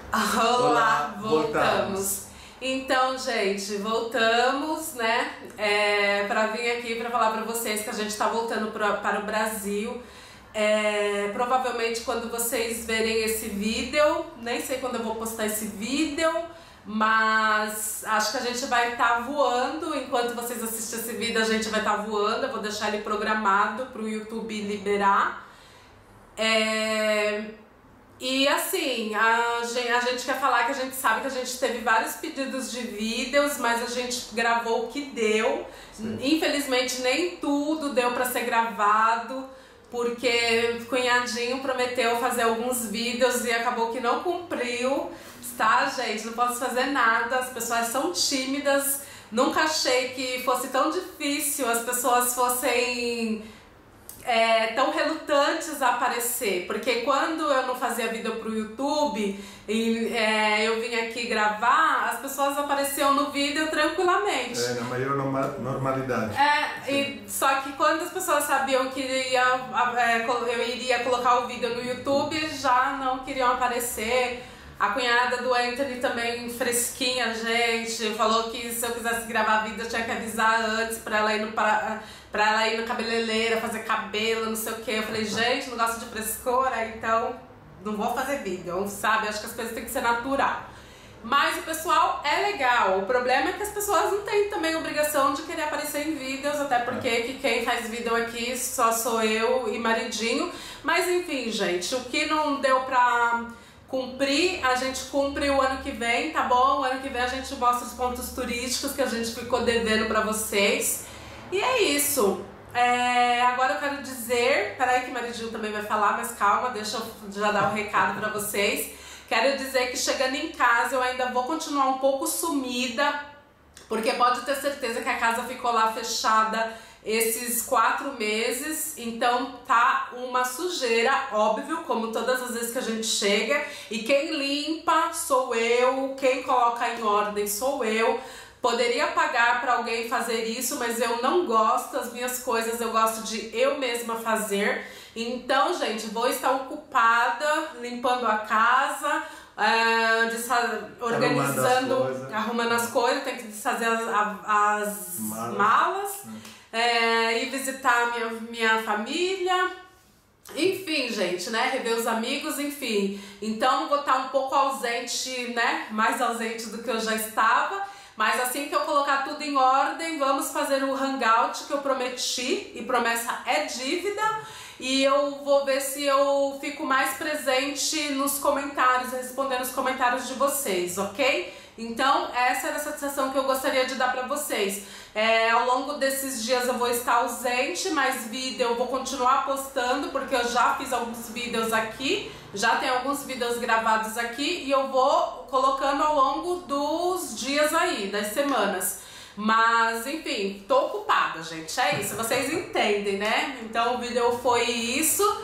Olá, voltamos. Então, gente, voltamos, né, para vir aqui para falar para vocês que a gente está voltando para o Brasil. Provavelmente quando vocês verem esse vídeo, nem sei quando eu vou postar esse vídeo, mas acho que a gente vai estar voando. Enquanto vocês assistem esse vídeo, a gente vai estar voando. Eu vou deixar ele programado para o YouTube liberar. E assim, a gente quer falar que a gente sabe que a gente teve vários pedidos de vídeos, mas a gente gravou o que deu. Sim. Infelizmente nem tudo deu para ser gravado, porque o cunhadinho prometeu fazer alguns vídeos e acabou que não cumpriu, tá, gente? Não posso fazer nada, as pessoas são tímidas. Nunca achei que fosse tão difícil, as pessoas fossem tão relutantes a aparecer, porque quando eu não fazia vídeo pro YouTube e eu vim aqui gravar, as pessoas apareciam no vídeo tranquilamente. Na maior normalidade. Só que quando as pessoas sabiam que eu iria colocar o vídeo no YouTube, já não queriam aparecer. A cunhada do Anthony também, fresquinha, gente, falou que se eu quisesse gravar vídeo eu tinha que avisar antes pra ela ir no cabeleireira, fazer cabelo, não sei o que. Eu falei, gente, não gosto de frescura, então não vou fazer vídeo, sabe? Acho que as coisas têm que ser natural. Mas o pessoal é legal, o problema é que as pessoas não têm também obrigação de querer aparecer em vídeos, até porque quem faz vídeo aqui só sou eu e maridinho. Mas enfim, gente, o que não deu pra cumprir, a gente cumpre o ano que vem, tá bom? O ano que vem a gente mostra os pontos turísticos que a gente ficou devendo pra vocês. E é isso. Agora eu quero dizer, peraí que o maridinho também vai falar, mas calma, deixa eu já dar um recado pra vocês. Quero dizer que chegando em casa eu ainda vou continuar um pouco sumida, porque pode ter certeza que a casa ficou lá fechada esses 4 meses, então tá uma sujeira, óbvio, como todas as vezes que a gente chega, e quem limpa sou eu, quem coloca em ordem sou eu. Poderia pagar para alguém fazer isso, mas eu não gosto, as minhas coisas eu gosto de eu mesma fazer. Então, gente, vou estar ocupada limpando a casa, organizando, arrumando as coisas, tem que desfazer as malas. E visitar minha família, enfim, gente, né, rever os amigos, enfim. Então vou estar um pouco ausente, né, mais ausente do que eu já estava, mas assim que eu colocar tudo em ordem, vamos fazer o hangout que eu prometi, e promessa é dívida, e eu vou ver se eu fico mais presente nos comentários, respondendo os comentários de vocês, ok? Então essa era a satisfação que eu gostaria de dar pra vocês. Ao longo desses dias eu vou estar ausente, mas vídeo eu vou continuar postando, porque eu já fiz alguns vídeos aqui, já tem alguns vídeos gravados aqui, e eu vou colocando ao longo dos dias aí, das semanas. Mas enfim, tô ocupada, gente, é isso, vocês entendem, né? Então o vídeo foi isso.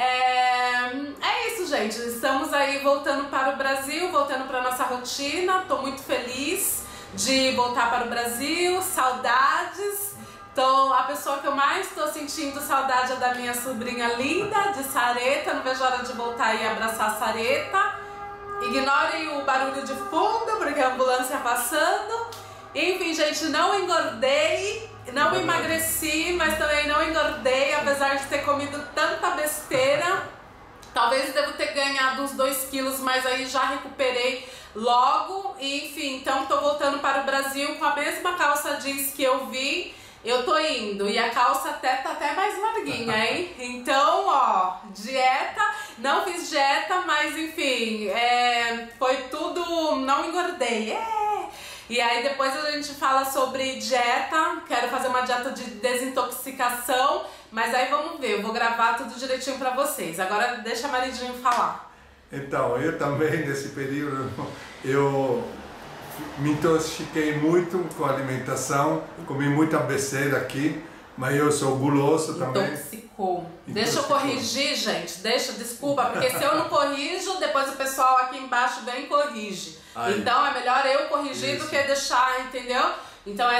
É isso, gente, estamos aí voltando para o Brasil, voltando para nossa rotina. Tô muito feliz de voltar para o Brasil, saudades. A pessoa que eu mais tô sentindo saudade é da minha sobrinha linda, de Sareta. Não vejo a hora de voltar e abraçar a Sareta. Ignorem o barulho de fundo, porque a ambulância passando. Enfim, gente, não engordei, não emagreci, mas também não engordei, apesar de ter comido tanta besteira. Talvez devo ter ganhado uns 2 quilos, mas aí já recuperei logo. E, enfim, então tô voltando para o Brasil com a mesma calça jeans que eu vi. Eu tô indo, e a calça tá até mais larguinha, hein? Então, ó, dieta, não fiz dieta, mas enfim, foi tudo, não engordei. E aí depois a gente fala sobre dieta, quero fazer uma dieta de desintoxicação, mas aí vamos ver, eu vou gravar tudo direitinho pra vocês. Agora deixa a maridinho falar. Então, eu também nesse período, eu me intoxiquei muito com a alimentação, comi muita besteira aqui, mas eu sou guloso também. Intoxicou. Deixa eu corrigir, gente, desculpa, porque se eu não corrijo, depois o pessoal aqui embaixo vem e corrige. Então é melhor eu corrigir do que deixar, entendeu? Então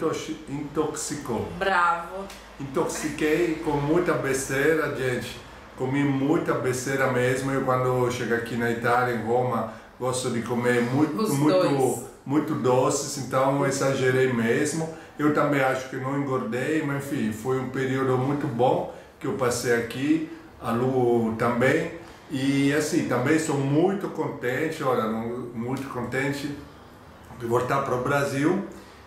Intoxicou. Bravo. Intoxiquei com muita besteira, gente. comi muita besteira mesmo. Eu quando chego aqui na Itália, em Roma, gosto de comer muito doces, então exagerei mesmo. Eu também acho que não engordei, mas enfim, foi um período muito bom que eu passei aqui, a Lu também. E assim, também sou muito contente, olha, muito contente de voltar para o Brasil.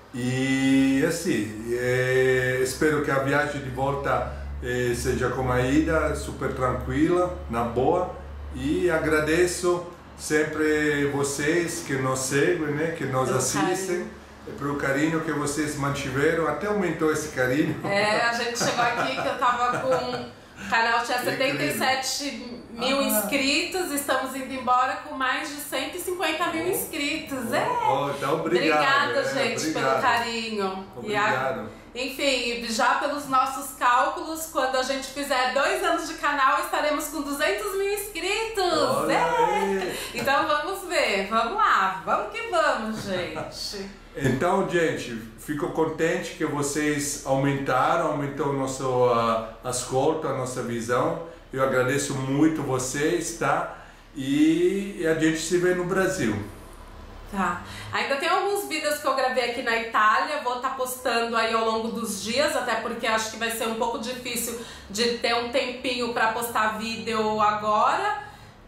E assim, espero que a viagem de volta seja como a ida, super tranquila, na boa. E agradeço sempre vocês que nos seguem, né, que nos assistem, pelo carinho que vocês mantiveram, até aumentou esse carinho. A gente chegou aqui que eu tava com... O canal tinha 77 mil inscritos, estamos indo embora com mais de 150 mil inscritos. Então, obrigada, gente, pelo carinho. Obrigado. Enfim, já pelos nossos cálculos, quando a gente fizer 2 anos de canal, estaremos com 200 mil inscritos. Então vamos ver, vamos lá, vamos que vamos, gente. Então, gente, fico contente que vocês aumentou nosso ascolto, a nossa visão. Eu agradeço muito vocês, tá? E a gente se vê no Brasil. Tá. Ainda tem alguns vídeos que eu gravei aqui na Itália, vou estar postando aí ao longo dos dias, até porque acho que vai ser um pouco difícil de ter um tempinho para postar vídeo agora,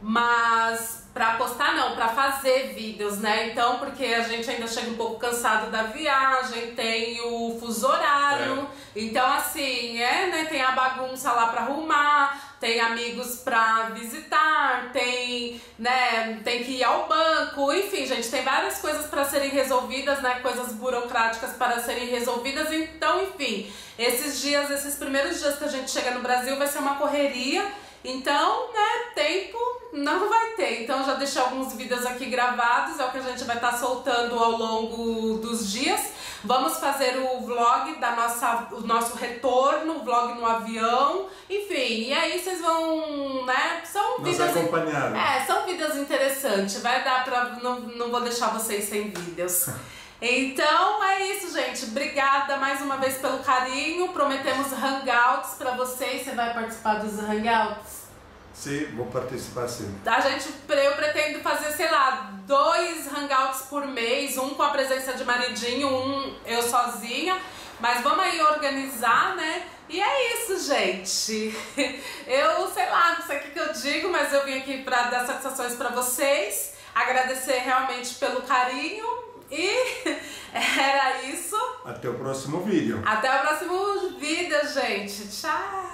mas para postar não, para fazer vídeos, né? Então, porque a gente ainda chega um pouco cansado da viagem, tem o fuso horário, então assim, né? Tem a bagunça lá para arrumar, tem amigos para visitar, tem que ir ao banco, enfim, gente, tem várias coisas para serem resolvidas, né? Coisas burocráticas para serem resolvidas, então, enfim, esses primeiros dias que a gente chega no Brasil vai ser uma correria. Então, né, tempo não vai ter. Então já deixei alguns vídeos aqui gravados, é o que a gente vai estar soltando ao longo dos dias. Vamos fazer o vlog o nosso retorno, o vlog no avião, enfim, e aí vocês vão, né, são vídeos... são vídeos interessantes, vai dar pra... não vou deixar vocês sem vídeos. Então é isso, gente. Obrigada mais uma vez pelo carinho. Prometemos hangouts pra vocês. Você vai participar dos hangouts? Sim, vou participar sim. Eu pretendo fazer, sei lá, 2 hangouts por mês. Um com a presença de maridinho, um eu sozinha. Mas vamos aí organizar, né? E é isso, gente. Eu, sei lá, não sei o que eu digo, mas eu vim aqui pra dar satisfações pra vocês. Agradecer realmente pelo carinho. E era isso. Até o próximo vídeo. Até o próximo vídeo, gente. Tchau.